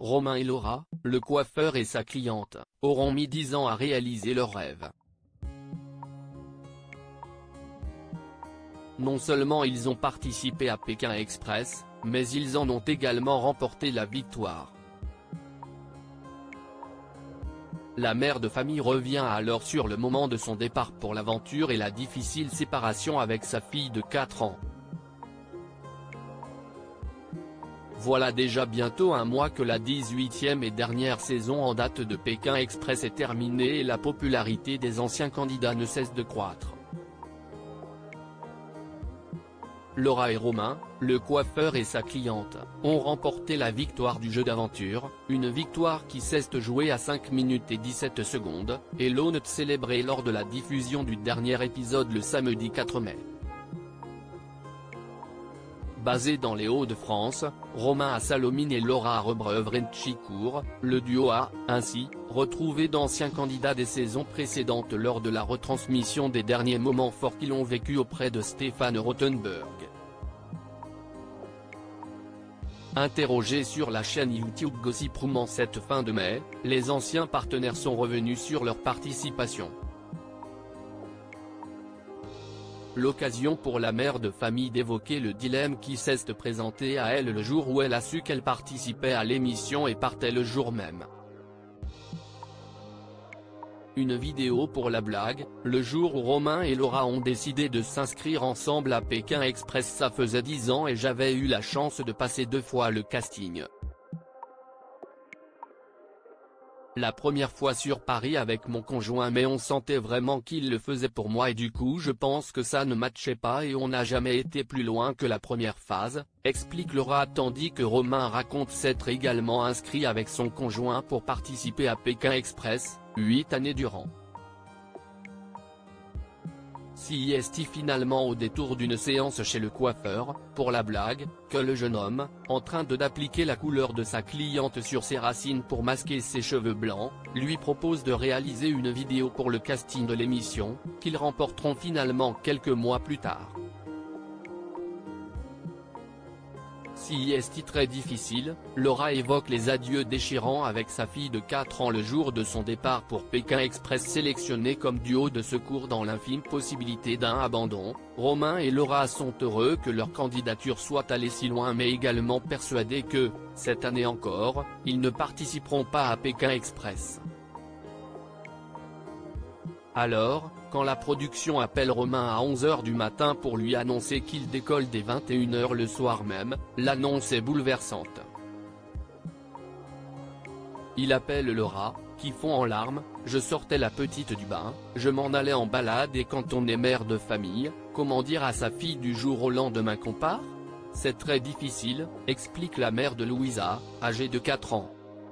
Romain et Laura, le coiffeur et sa cliente, auront mis 10 ans à réaliser leur rêve. Non seulement ils ont participé à Pékin Express, mais ils en ont également remporté la victoire. La mère de famille revient alors sur le moment de son départ pour l'aventure et la difficile séparation avec sa fille de 4 ans. Voilà déjà bientôt un mois que la 18e et dernière saison en date de Pékin Express est terminée et la popularité des anciens candidats ne cesse de croître. Laura et Romain, le coiffeur et sa cliente, ont remporté la victoire du jeu d'aventure, une victoire qui s'est jouée à 5 minutes et 17 secondes, et l'on célébrée lors de la diffusion du dernier épisode le samedi 4 mai. Basé dans les Hauts-de-France, Romain à Salomine et Laura à Rebreuve-Renchicourt, le duo a, ainsi, retrouvé d'anciens candidats des saisons précédentes lors de la retransmission des derniers moments forts qu'ils ont vécus auprès de Stéphane Rothenberg. Interrogés sur la chaîne YouTube Gossip Room en cette fin de mai, les anciens partenaires sont revenus sur leur participation. L'occasion pour la mère de famille d'évoquer le dilemme qui s'est présenté à elle le jour où elle a su qu'elle participait à l'émission et partait le jour même. Une vidéo pour la blague, le jour où Romain et Laura ont décidé de s'inscrire ensemble à Pékin Express, ça faisait 10 ans et j'avais eu la chance de passer 2 fois le casting. La première fois sur Paris avec mon conjoint, mais on sentait vraiment qu'il le faisait pour moi et du coup je pense que ça ne matchait pas et on n'a jamais été plus loin que la première phase, explique Laura, tandis que Romain raconte s'être également inscrit avec son conjoint pour participer à Pékin Express, 8 années durant. Si est finalement au détour d'une séance chez le coiffeur, pour la blague, que le jeune homme, en train d'appliquer la couleur de sa cliente sur ses racines pour masquer ses cheveux blancs, lui propose de réaliser une vidéo pour le casting de l'émission, qu'ils remporteront finalement quelques mois plus tard. Si est très difficile, Laura évoque les adieux déchirants avec sa fille de 4 ans le jour de son départ pour Pékin Express, sélectionné comme duo de secours dans l'infime possibilité d'un abandon. Romain et Laura sont heureux que leur candidature soit allée si loin mais également persuadés que, cette année encore, ils ne participeront pas à Pékin Express. Alors, quand la production appelle Romain à 11 h du matin pour lui annoncer qu'il décolle dès 21 h le soir même, l'annonce est bouleversante. Il appelle Laura, qui fond en larmes: « Je sortais la petite du bain, je m'en allais en balade et quand on est mère de famille, comment dire à sa fille du jour au lendemain qu'on part ? C'est très difficile », explique la mère de Louisa, âgée de 4 ans.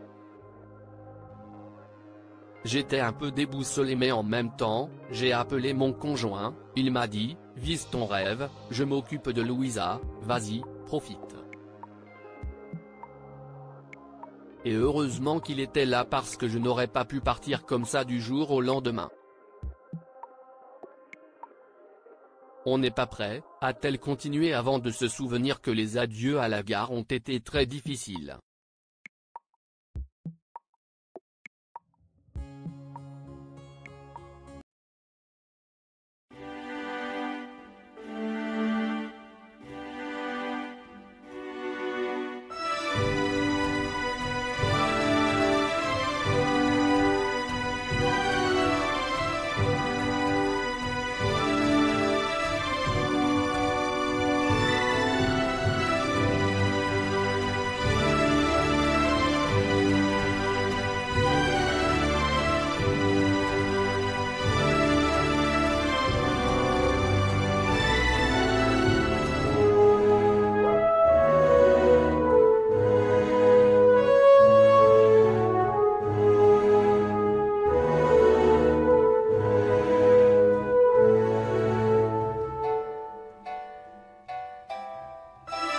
J'étais un peu déboussolé mais en même temps, j'ai appelé mon conjoint, il m'a dit, vise ton rêve, je m'occupe de Louisa, vas-y, profite. Et heureusement qu'il était là parce que je n'aurais pas pu partir comme ça du jour au lendemain. On n'est pas prêt, a-t-elle continué avant de se souvenir que les adieux à la gare ont été très difficiles.